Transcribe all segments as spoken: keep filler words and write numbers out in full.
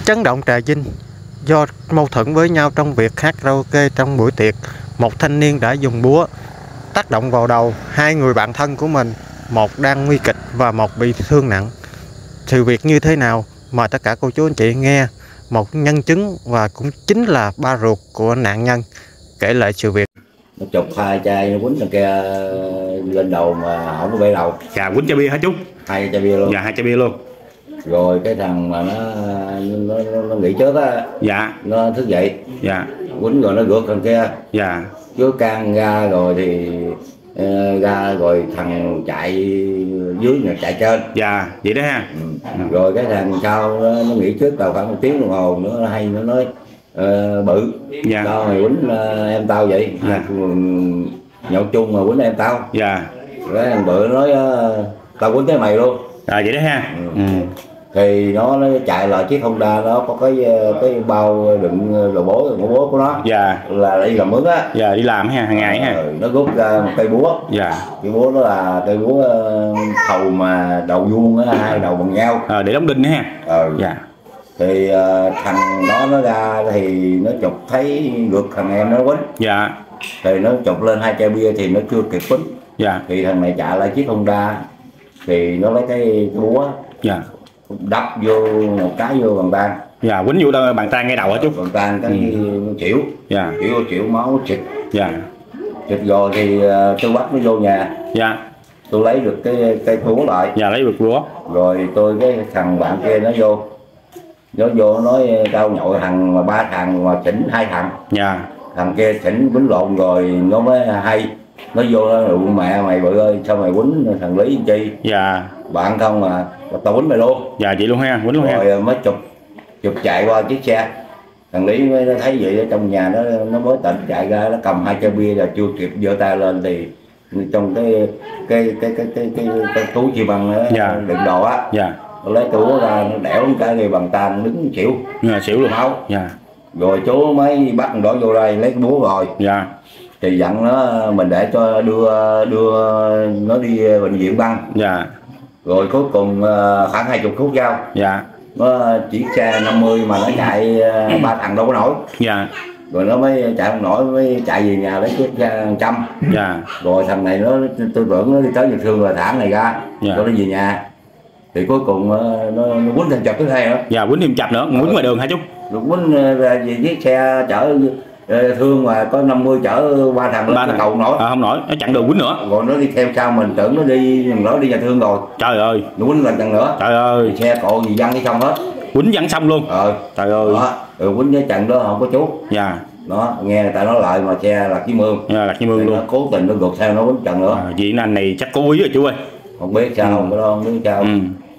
Chấn động Trà Vinh. Do mâu thuẫn với nhau trong việc hát karaoke trong buổi tiệc, một thanh niên đã dùng búa tác động vào đầu hai người bạn thân của mình, một đang nguy kịch và một bị thương nặng. Sự việc như thế nào mời tất cả cô chú anh chị nghe một nhân chứng và cũng chính là ba ruột của nạn nhân kể lại sự việc. Nó chụp hai chai nó quýnh thằng kia lên đầu mà không có bể đầu. Dạ, quýnh chai bia hả chú? Hai chai bia luôn. Dạ, hai chai bia luôn. Rồi cái thằng mà nó nó, nó, nó nghỉ trước á. Dạ. Nó thức dậy. Dạ. Quýnh rồi nó gượt thằng kia. Dạ. Chứ can ra rồi thì uh, ra rồi thằng chạy dưới nhà chạy trên. Dạ, vậy đó ha. Ừ. Rồi cái thằng sau nó, nó nghỉ trước tao khoảng một tiếng đồng hồ nữa, nó hay nó nói uh, bự. Dạ. Tao mày quýnh uh, em tao vậy. Dạ. Nhậu chung mà quýnh em tao. Dạ. Cái thằng bự nói uh, tao quýnh tới mày luôn. À, vậy đó ha. Ừ. Ừ. Thì nó, nó chạy lại chiếc Honda, nó có cái cái bao đựng đồ bố đồ bố của nó. Dạ. Là đi làm mướn á. Dạ, đi làm ha, hàng ngày ha. Rồi nó rút ra một cây búa. Dạ. Cây búa đó là cây búa thầu mà đầu vuông á, hai đầu bằng nhau. À, để đóng đinh ha. Ừ. Dạ. Thì uh, thằng đó nó ra thì nó chụp thấy ngược thằng em nó quýnh. Dạ. Thì nó chụp lên hai chai bia thì nó chưa kịp quýnh. Dạ. Thì thằng này chạy lại chiếc Honda thì nó lấy cái, cái búa. Dạ. Đập vô một cái vô bàn tay. Dạ, quýnh vô đâu bàn tay ngay đầu hả chú? Bàn tay cái ừ. chịu. Dạ. Chịu chịu máu xịt. Dạ. Xịt rồi thì uh, tôi bắt nó vô nhà. Dạ. Tôi lấy được cái cây búa lại. Dạ, lấy được búa. Rồi tôi cái thằng bạn kia nó vô. Nó vô nó nói tao nhậu thằng mà ba thằng mà chỉnh hai thằng. Dạ. Thằng kia chỉnh quýnh lộn rồi nó mới hay. Nó vô nó rượu mẹ mày bự ơi sao mày quýnh thằng Lý chi. Dạ. Bạn không mà tao quýnh mày luôn. Dạ vậy luôn ha, quýnh luôn ha. Rồi mới chụp chụp chạy qua chiếc xe. Thằng Lý mới thấy vậy ở trong nhà nó nó mới tỉnh chạy ra, nó cầm hai chai bia là chưa kịp giơ tay lên thì trong cái cái cái cái cái cái, cái, cái túi xi măng đó, dạ. Đựng đồ á. Dạ. Nó lấy túi ra nó đẻo cái người bằng tay nó đứng xỉu. Dạ, xỉu luôn. Máu. Dạ. Rồi chú mới bắt thằng đó vô đây lấy cái búa rồi. Dạ. Thì dặn nó mình để cho đưa đưa nó đi bệnh viện băng. Dạ. Rồi cuối cùng khoảng hai chục phút giao. Dạ. Nó chỉ xe năm mươi mà nó chạy ba thằng đâu có nổi. Dạ. Rồi nó mới chạy không nổi mới chạy về nhà lấy chiếc xe trăm. Dạ. Rồi thằng này nó tôi tưởng nó đi tới địa phương là thả này ra. Dạ. Cho nó về nhà. Thì cuối cùng nó nó quýnh thêm chập thứ hai nữa. Dạ, quýnh thêm chập nữa, quýnh ngoài đường hả chú? Rồi quýnh về chiếc xe chở thương mà có năm mươi chở ba thằng ba nó cầu nổi. À, không nổi, nó chặn đường quýnh nữa. Rồi nó đi theo sau mình tưởng nó đi nó đi nhà thương rồi. Trời ơi. Nó quýnh lần lần nữa. Trời ơi. Thì xe cộ gì văng đi xong hết. Quýnh văng xong luôn. Ờ. Trời ơi. Đó. Rồi quýnh cái trận đó không có chú. Dạ. Đó, nghe người ta nói lại mà xe lạc với mương. Dạ, lạc với mương luôn. Nó cố tình nó gục theo nó quýnh trận nữa. À, vậy anh này chắc cố ý rồi chú ơi. Không biết sao, ừ. Không có không biết sao. Ừ.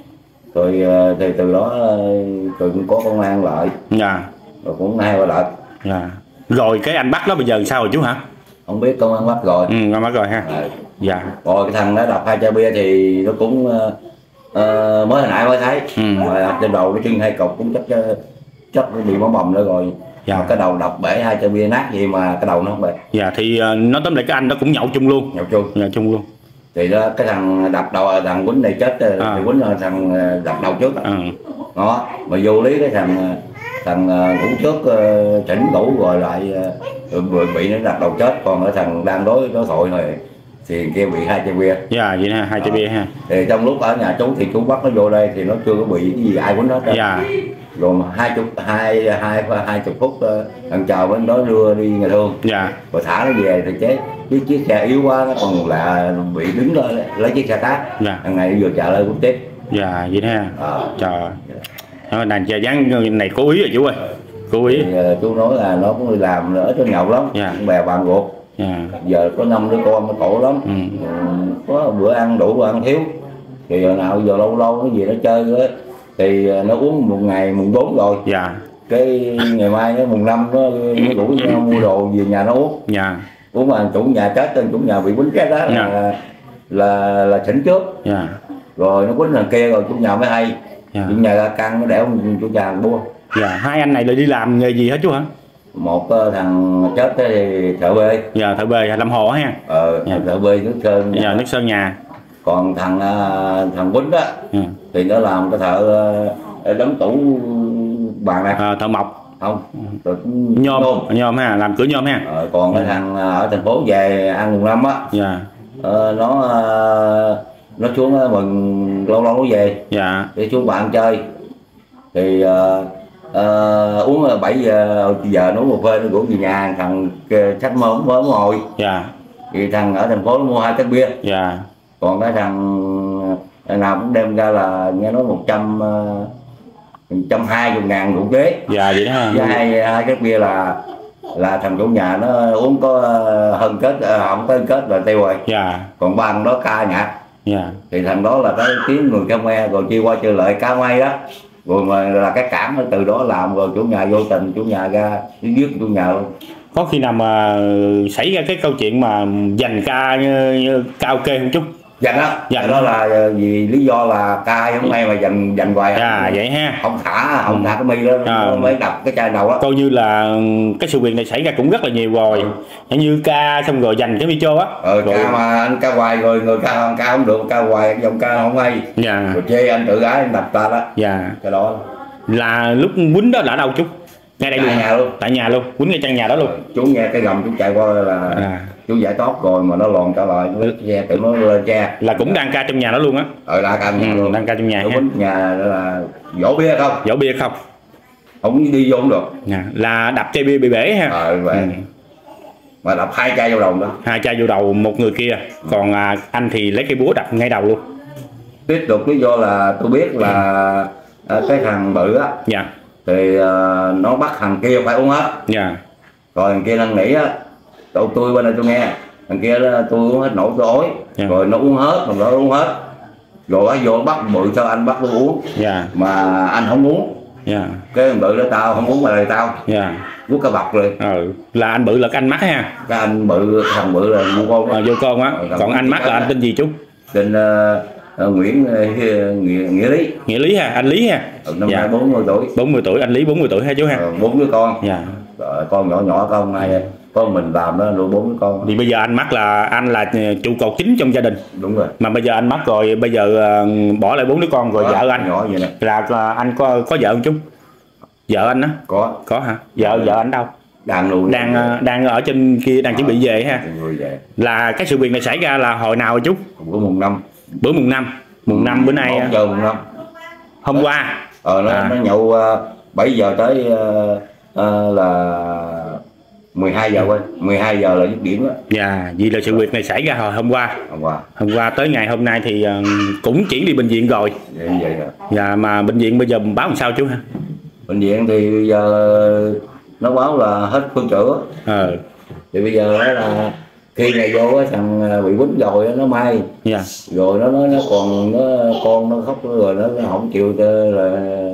Rồi thì từ đó tôi cũng có công an lại. Dạ. Rồi cũng hai ba đợt. Dạ. Rồi cái anh bắt nó bây giờ sao rồi chú hả? Không biết công an bắt rồi. Ừ, công an bắt rồi ha. À. Dạ. Rồi cái thằng đó đập hai chai bia thì nó cũng uh, mới hồi nãy mới thấy. Ừ. Rồi đập trên đầu cái chân hai cục cũng chắc chắc nó bị máu bầm nữa rồi. Dạ. Mà cái đầu đập bể hai chai bia nát gì mà cái đầu nó không bể. Dạ thì uh, nó tóm lại cái anh đó cũng nhậu chung luôn. Nhậu chung. Dạ chung luôn. Thì đó cái thằng đập đầu thằng quýnh này chết à. Thì quýnh thằng đập đầu trước. Ừ. Đó mà vô lý cái thằng thằng ngủ trước uh, chỉnh ngủ rồi lại uh, bị nó đập đầu chết, còn ở thằng đang đối đối thoại rồi thì kia bị hai chai bia. Dạ vậy ha, hai chai bia ha. Thì trong lúc ở nhà chú thì chú bắt nó vô đây thì nó chưa có bị cái gì ai quýnh hết. Dạ. Rồi mà hai chục hai hai hai chục phút uh, thằng chờ bên đó đưa đi nhà thương. Dạ. Rồi thả nó về thì chế cái chiếc xe yếu quá nó còn là bị đứng đó lấy chiếc xe tác. Dạ. Thằng này vừa chạy lên cũng tiếp. Dạ vậy ha. À. Trời. Nó này dáng này cố ý rồi chú ơi. Cố ý. Thì, uh, chú nói là nó cũng đi làm ở trên nhậu lắm. Dạ. Bè bạn ruột. Dạ. Giờ có năm đứa con nó khổ lắm. Ừ. Có bữa ăn đủ bữa ăn thiếu. Thì giờ nào giờ lâu lâu nó gì nó chơi đó, thì nó uống một ngày mùng bốn rồi. Dạ. Cái ngày mai nó mùng năm nó nó rủ nhau mua đồ về nhà nó uống. Dạ. Uống mà chủ nhà chết tên chủ nhà bị quýnh chết đó. Dạ. là là là chỉnh trước. Dạ. Rồi nó quýnh thằng kia rồi chủ nhà mới hay. Dạ. Chủ nhà ra căng nó đẻo chủ nhà bua. Dạ. Hai anh này là đi làm nghề gì hết chú hả? Một thằng chết thì thợ bê. Dạ, thợ bê Lâm Hồ ha. Ờ, dạ. Thợ bê nước sơn. Dạ, nước sơn nhà. Còn thằng thằng quýnh đó. Dạ. Thì nó làm cái thợ đóng tủ bàn này. À, thợ mộc. Không, nhôm nhôm, nhôm ha, làm cửa nhôm ha. Ờ, còn cái thằng ở thành phố về ăn mùng năm á. Dạ. Ờ, nó nó xuống mừng lâu lâu nó về. Dạ. Để xuống bạn chơi thì uh, uh, uống bảy giờ giờ nó một phê nó cũng về nhà, thằng sách mớm mới ngồi. Dạ. Thì thằng ở thành phố nó mua hai cái bia. Dạ. Còn cái thằng nào cũng đem ra là nghe nói một trăm một trăm hai mươi ngàn rượu chế. Dạ vậy đó ha. Với hai hai cái bia là là thằng chủ nhà nó uống có hơn kết, không có hơn kết là tiêu rồi. Dạ. Còn ba thằng đó ca nhạc. Dạ. Thì thằng đó là cái tiếng người Khmer, rồi chia qua chia lại cá may đó, rồi mà là cái cản từ đó làm, rồi chủ nhà vô tình chủ nhà ra giết chủ nhà luôn. Có khi nào mà xảy ra cái câu chuyện mà giành ca cao kê không chút? Dành đó, dành đó là vì lý do là ca hôm nay mà dành dành hoài. À vậy ha. Không thả, không thả cái mi đó, à, mới đập cái chai đầu đó. Coi như là cái sự việc này xảy ra cũng rất là nhiều rồi. Ừ. Như ca xong rồi dành cái micro á. Ờ, rồi... ca mà anh ca hoài rồi người ca ca không được, ca hoài dòng ca không hay. Dạ. Rồi chê anh tự gái anh đập ta đó. Dạ. Cái đó là lúc quýnh đó là đâu chút? Ngay đây luôn. Nhà luôn. Tại nhà luôn, quýnh ngay trong nhà đó luôn. Ừ, chú nghe cái gầm chú chạy qua là à. Chú giải thoát rồi mà nó lòn trở lại nó xe tự nó lên xe. Là cũng đang ca trong nhà đó luôn á. Ờ đang ca trong nhà ừ, luôn. Đang ca trong nhà. Nó quýnh nhà là dỗ bia không? Dỗ bia không? Không đi vô không được. À, là đập chai bia bị bể ha. Ờ vậy. Ừ. Mà đập hai chai vô đầu đó. Hai chai vô đầu một người kia. Còn à, anh thì lấy cây búa đập ngay đầu luôn. Tiếp tục lý do là tôi biết là à, cái thằng bự á. Dạ. Thì uh, nó bắt thằng kia phải uống hết. Dạ. Rồi thằng kia năn nỉ á, tôi, tôi bên đây tôi nghe thằng kia đó, tôi uống hết nổi tôi ối. Dạ. Rồi nó uống hết, thằng đó uống hết. Rồi nó vô bắt bự sao anh bắt tôi uống. Dạ. Mà anh không uống. Dạ. Cái thằng bự đó tao không uống mà là tao. Dạ. Uống cả bọc rồi. Ừ. Là anh bự là cái anh mắt ha. Cái anh bự, thằng bự là vô con. À, vô con á. Ừ, còn anh mắt là anh tên gì chú? Tên uh, Uh, Nguyễn uh, Nghĩa, Nghĩa Lý. Nghĩa Lý ha, anh Lý ha. Ừ, năm nay bốn mươi tuổi. bốn mươi tuổi, anh Lý bốn mươi tuổi ha chú ha. Bốn uh, đứa con. Dạ. Rồi, con nhỏ nhỏ con này con mình làm đó nuôi bốn đứa con. Thì bây giờ anh Mắt là anh là trụ cột chính trong gia đình. Đúng rồi. Mà bây giờ anh Mắt rồi, bây giờ uh, bỏ lại bốn đứa con rồi. Đó, vợ anh nhỏ vậy nè. Là uh, anh có có vợ không chú? Vợ anh á? Có. Có hả? Vợ vợ anh đâu? Đang nuôi. Đang uh, đang ở trên kia đang à, chuẩn bị về ha. Về. Là cái sự việc này xảy ra là hồi nào rồi chú? Bữa mùng năm. Bữa mùng năm. Mùng năm bữa nay giờ mùng năm hôm qua ờ nó, à. nó nhậu uh, bảy giờ tới uh, uh, là mười hai giờ quên mười hai giờ là dứt điểm đó. Dạ, vì là sự việc này xảy ra hồi hôm qua. Hôm qua. Hôm qua tới ngày hôm nay thì uh, cũng chuyển đi bệnh viện rồi. Vậy vậy rồi. Dạ mà bệnh viện bây giờ báo làm sao chú ha? Bệnh viện thì bây giờ nó báo là hết phương chữa. Ờ. Thì bây giờ đó là khi này vô á thằng bị quýnh rồi nó may. Dạ. Rồi nó nó nó còn nó con nó khóc rồi nó, nó không chịu là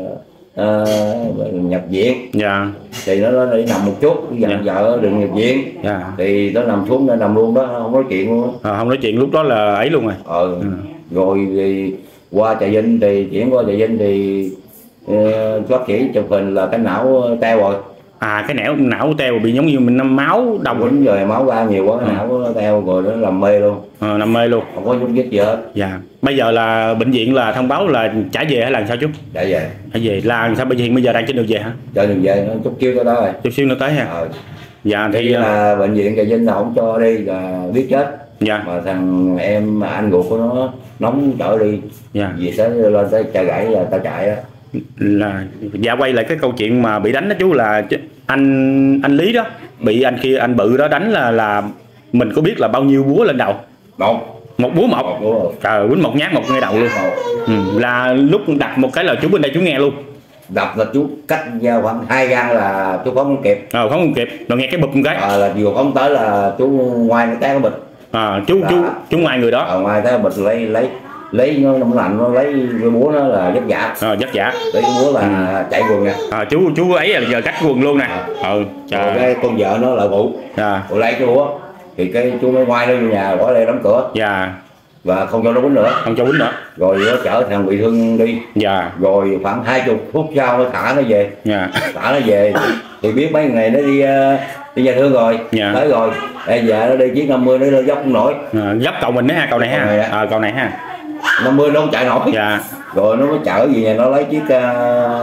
uh, nhập viện. Dạ. Thì nó nó đi nằm một chút dặn dạ. Vợ đừng nhập viện. Dạ. Thì nó nằm xuống nó nằm luôn đó, không nói chuyện luôn. À, không nói chuyện lúc đó là ấy luôn rồi. Ờ. Ừ. Rồi thì qua Trà Vinh thì chuyển qua Trà Vinh thì uh, bác sĩ chụp hình là cái não teo rồi. À cái não não teo bị giống như mình năm máu đông quýnh rồi máu ra nhiều quá, cái ừ. não nó teo rồi nó làm mê luôn. Ờ, làm mê luôn. Không có chút gì hết. Dạ. Bây giờ là bệnh viện là thông báo là trả về hay là sao chú? Trả về. Trả về là sao bệnh viện bây giờ đang trên đường về hả? Trên đường về nó chút xíu tới đó rồi. Chút xíu nữa tới ha. Ờ. Dạ thì là bệnh viện Trà Vinh là không cho đi là biết chết. Dạ. Mà thằng em mà anh ruột của nó nóng chở đi. Dạ. Vì sẽ lên tới Chợ Gãy là tao chạy đó. Là dạ quay lại cái câu chuyện mà bị đánh đó chú, là anh anh Lý đó bị anh kia anh Bự đó đánh là là mình có biết là bao nhiêu búa lên đầu? Một. Một búa một. Một búa. Trời, quýnh một nhát một ngay đầu luôn. Ừ, là lúc đập một cái là chú bên đây chú nghe luôn. Đập là chú cách ra khoảng hai gang là chú phóng không kịp. Ờ, phóng không kịp. Rồi nghe cái bụp một cái. Ờ, là vừa phóng tới là chú ngoài cái cái bịch. À, chú là, chú chú ngoài người đó. Ở ngoài cái bịch lấy lấy lấy nó nó lạnh nó lấy cái búa nó là vất vả. Ờ, vất vả. Lấy cái búa là ừ. chạy quần nè. À, chú chú ấy là giờ cắt quần luôn nè. Ừ. Rồi cái con vợ nó là phụ. Dạ. Rồi lấy cái búa thì cái chú mới quay lên nhà bỏ lên đóng cửa. Dạ. Và không cho nó quýnh nữa. Không cho quýnh nữa. Rồi nó chở thằng bị thương đi. Dạ. Rồi khoảng hai chục phút sau nó thả nó về. Dạ. Thả nó về thì biết mấy ngày nó đi đi nhà thương rồi. Dạ. Tới rồi. Ê, dạ nó đi chiếc năm mươi nó dốc không nổi. À, dốc cầu mình đấy ha, cầu này ha. Này à, cầu này ha. năm mươi nó không chạy nổi. Dạ. Rồi nó mới chở về nhà nó lấy chiếc uh,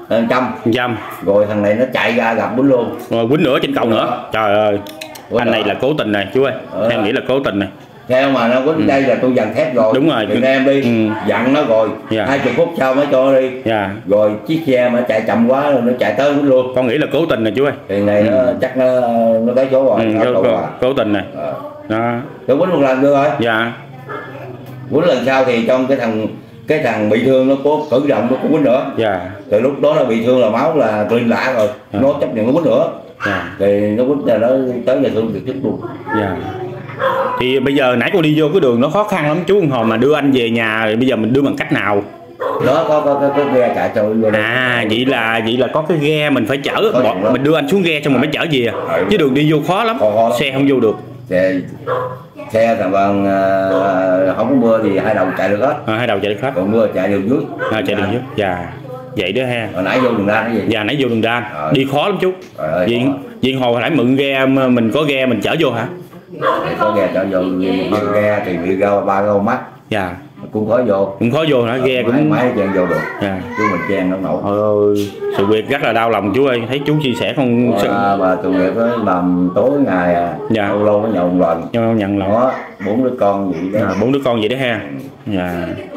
trăm trăm rồi thằng này nó chạy ra gặp quýnh luôn, rồi quýnh nữa trên cầu nữa. Trời ơi, anh này là cố tình này chú ơi, em nghĩ là cố tình này. Theo mà nó quýnh ừ. đây là tôi dằn thép rồi. Đúng rồi. Thì em đi ừ. dặn nó rồi yeah. hai chục phút sau mới cho đi yeah. rồi chiếc xe mà chạy chậm quá rồi nó chạy tới luôn. Con nghĩ là cố tình này chú ơi. Thì này ừ. nó chắc nó nó tới chỗ rồi. Ừ, nó cố, cố, cố tình này. À. Đó. Tôi quýnh một lần được rồi. Dạ. Quýnh lần sau thì trong cái thằng cái thằng bị thương nó có cử động nó có quýnh nữa. Dạ. Từ lúc đó nó bị thương là máu là clean lạ rồi. Dạ. Nó chấp nhận nó quýnh nữa. Dạ. Thì nó quýnh là nó tới nhà thương được luôn. Dạ. Thì bây giờ nãy cô đi vô cái đường nó khó khăn lắm chú Hồn, mà đưa anh về nhà thì bây giờ mình đưa bằng cách nào? Đó có có có, có ghe chạy cho vô đây. À vậy là vậy là có cái ghe mình phải chở bọn, mình đưa anh xuống ghe xong rồi mới chở về. Ừ. Chứ đường đi vô khó lắm, khó, khó lắm. Xe không vô được. Xe xe thằng bằng uh, không có mưa thì hai đầu chạy được hết. À, hai đầu chạy được hết. Còn mưa chạy đường dưới. À, chạy đường dưới. Dạ. Vậy đó ha. Hồi nãy vô đường đan cái gì? Dạ nãy vô đường đan. Rồi. Đi khó lắm chú. Diện diện Hồ hồi nãy mượn ghe, mình có ghe mình chở vô hả? Có ghe chở vô, ghe thì bị ra ba gâu mắt. Dạ. Cũng khó vô. Cũng khó vô hả? Ghe cũng máy chen vô được. Dạ. Chứ mình chen nó nổi. Ôi, sự việc rất là đau lòng chú ơi, thấy chú chia sẻ không. À, bà tội nghiệp đó làm tối ngày à. Dạ. Lâu lâu nó nhận lần. Nhận nhận lần. Đó, bốn đứa con vậy đó. À, bốn đứa con vậy đó ha. Dạ.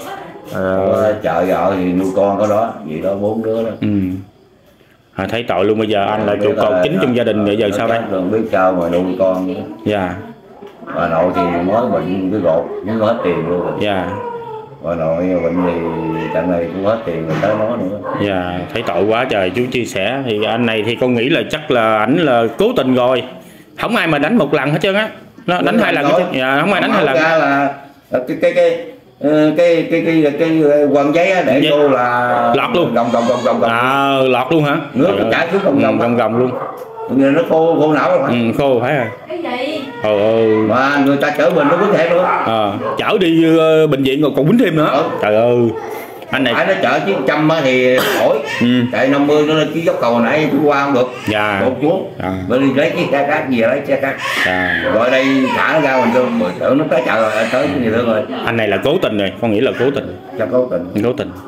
Ờ, chợ vợ thì nuôi con có đó, vậy đó bốn đứa đó. Ừ. À, thấy tội luôn, bây giờ anh là trụ cột chính trong gia đình, bây giờ sao đây? Đừng biết sao mà nuôi con vậy. Dạ. Bà nội thì mới bệnh cái gột, muốn hết tiền luôn. Dạ. Bà nội bệnh thì trận này cũng hết tiền người tới nó nữa. Dạ, thấy tội quá trời chú chia sẻ. Thì anh này thì con nghĩ là chắc là ảnh là cố tình rồi. Không ai mà đánh một lần hết trơn á. Nó đánh hai lần. Dạ, không ai đánh hai lần. Ra là cái cái cái cái cái cái cái, cái quần giấy á để vô là lọt luôn. Gồng gồng gồng gồng. À, lọt luôn hả? Nước nó chảy xuống gồng gồng gồng gồng luôn. Nó khô khô não rồi. Ừ, khô phải rồi. Cái gì? Ờ, ờ. Mà người ta chở mình nó quýnh thêm nữa. À, chở đi uh, bệnh viện rồi còn quýnh thêm nữa. Ừ. Trời ơi. Anh này phải nó chở chiếc trăm thì khỏi. Ừ. Chạy năm mươi nó lên cái dốc cầu hồi nãy chú qua không được. Dạ. Một xuống. Dạ. Rồi đi lấy chiếc xe khác gì lấy xe khác. Dạ. Rồi đây thả nó ra mình cho mười tưởng nó tới chợ rồi tới cái gì nữa rồi. Anh này là cố tình rồi, con nghĩ là cố tình. Chắc cố tình. Cố tình.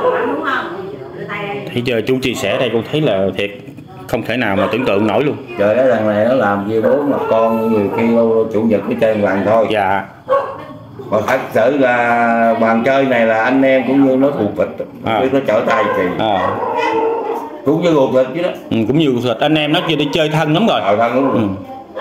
Thấy chưa chú chia sẻ đây con thấy là thiệt không thể nào mà tưởng tượng nổi luôn. Trời ơi, thằng này nó làm gì bố mà con nhiều khi chủ nhật cái chơi hoàng thôi. Dạ. Còn thật sự là bàn chơi này là anh em cũng như nó thuộc thịt, à. Nó trở tay thì à. Cũng như ruột thịt chứ đó. Ừ, cũng như ruột thịt, anh em nó chưa đi chơi thân lắm rồi. Ờ, thân lắm rồi. Ừ.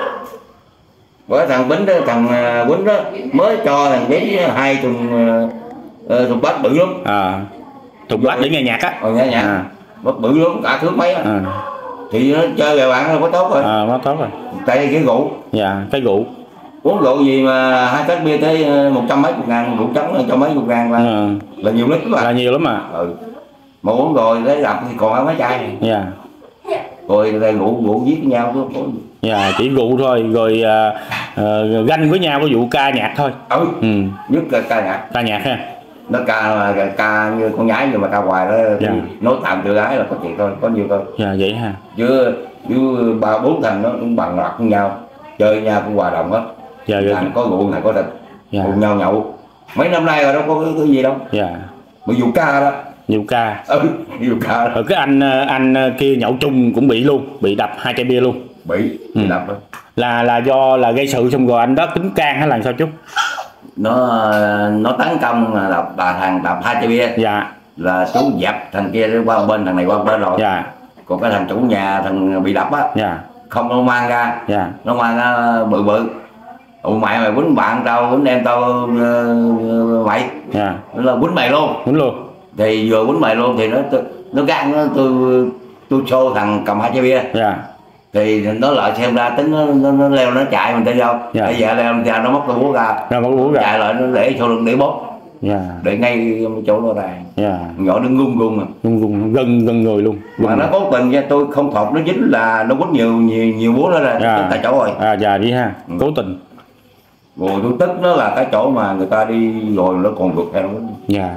Bởi thằng Bính đó, thằng Bính đó mới cho thằng Bính hai thùng uh, thùng bát bự lắm. À. Thùng bát để nghe nhạc á. Ờ, nghe nhạc. À. Bát bự lắm, cả thước mấy á. À. Thì nó chơi về bạn nó có tốt rồi. À, nó tốt rồi. Tại cái rượu. Dạ, cái rượu. Uống rượu gì mà hai tách bia tới một trăm mấy chục ngàn, rượu trắng một trăm mấy chục ngàn là, à. Là nhiều lắm mà. Là nhiều lắm mà. Ừ. Mà uống rồi lấy đập thì còn ăn mấy chai này. Dạ. Rồi rượu rượu giết với nhau thôi. Dạ, chỉ rượu thôi, rồi uh, uh, ganh với nhau có vụ ca nhạc thôi. Ừ. Ừ. Nhất là ca nhạc. Ca nhạc ha. Nó ca mà ca như con nhái nhưng mà ca hoài đó. Dạ. Nói tạm tự ái là có chuyện thôi, có nhiều thôi. Dạ vậy ha. Chứ chứ ba bốn thằng nó cũng bằng loạt với nhau, chơi nhau cũng hòa đồng hết. Dạ, dạ. Thằng có rượu thằng có thịt. Dạ. Cùng nhau nhậu. Mấy năm nay rồi đâu có cái, cái gì đâu. Dạ. Bởi vụ ca đó. Vụ ca. Ừ, vụ ca. Rồi cái anh anh kia nhậu chung cũng bị luôn, bị đập hai chai bia luôn. Bị, bị ừ. đập đó. Là là do là gây sự xong rồi anh đó tính can hay là sao chú? Nó nó tấn công là đập bà thằng đập hai chai bia. Dạ. Là chú dập thằng kia qua một bên, thằng này qua một bên rồi. Dạ. Còn cái thằng chủ nhà thằng bị đập á. Dạ. Không nó mang ra. Dạ. Nó mang ra bự bự. Ủa mày mày quýnh bạn tao, quýnh em tao uh, mày. Dạ. Nó là quýnh mày luôn. Quýnh luôn. Thì vừa quýnh mày luôn thì nó nó gan nó tôi tôi show thằng cầm hai chai bia. Dạ. Thì nó lại xem ra tính nó, nó, nó leo nó chạy mình thấy không? Dạ. Bây giờ leo ra nó móc cái búa ra. Nó móc búa ra. Chạy lại nó để sau lưng để bóp. Dạ. Để ngay chỗ nó ra. Dạ. Nhỏ nó ngung gung à. Ngung gung gần gần người luôn. Mà gần nó cố tình nha, tôi không thọt nó dính là nó quýnh nhiều nhiều nhiều búa đó là dạ. Tại chỗ rồi. À dạ đi ha. Ừ. Cố tình. Rồi tôi tức nó là cái chỗ mà người ta đi rồi nó còn vượt theo nó. Dạ.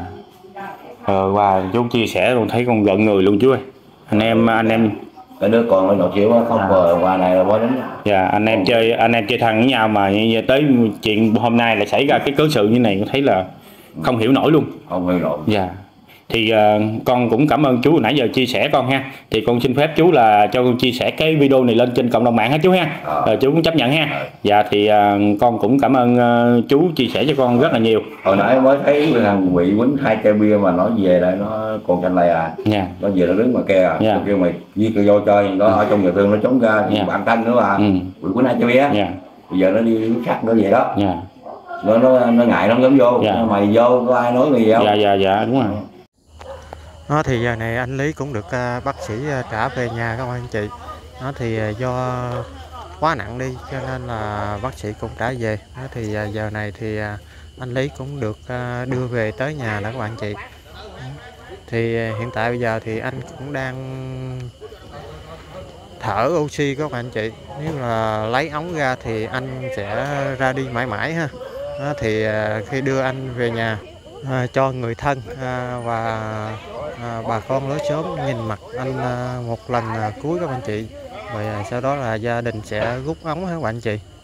Ờ qua chú chia sẻ luôn thấy con giận người luôn chú ơi. Anh em anh em cái đứa con nó nhỏ xíu không vừa à. Qua này là bó đánh. Dạ anh em chơi anh em chơi thân với nhau mà tới chuyện hôm nay là xảy ra cái cớ sự như này, tôi thấy là không hiểu nổi luôn. Không hiểu nổi. Dạ. Thì uh, con cũng cảm ơn chú hồi nãy giờ chia sẻ con ha. Thì con xin phép chú là cho con chia sẻ cái video này lên trên cộng đồng mạng ha chú ha. Ờ. Rồi chú cũng chấp nhận ha. Dạ thì uh, con cũng cảm ơn uh, chú chia sẻ cho con rất là nhiều. Hồi nãy mới thấy thằng bị quýnh hai chai bia mà nó về đây nó còn canh lại à. Yeah. Nó về nó đứng mà ke à. Yeah. Nó kêu mày giết cái vô chơi, nó ở trong nhà thương nó chống ra, Yeah. bạn thân nữa mà. Ừ. Bị quýnh hai chai bia. Yeah. Bây giờ nó đi khách nó về đó. Yeah. Nó nó nó ngại lắm dám vô. Yeah. Mày vô có ai nói gì không? Dạ dạ dạ đúng rồi. Đó, thì giờ này anh Lý cũng được uh, bác sĩ uh, trả về nhà các anh chị. Đó thì uh, do quá nặng đi cho nên là bác sĩ cũng trả về. Đó thì uh, giờ này thì uh, anh Lý cũng được uh, đưa về tới nhà đó các bạn chị. Thì uh, hiện tại bây giờ thì anh cũng đang thở oxy các bạn chị. Nếu là lấy ống ra thì anh sẽ ra đi mãi mãi ha. Đó thì uh, khi đưa anh về nhà À, cho người thân à, và à, bà con lối xóm nhìn mặt anh à, một lần à, cuối các anh chị, rồi à, sau đó là gia đình sẽ rút ống các bạn chị.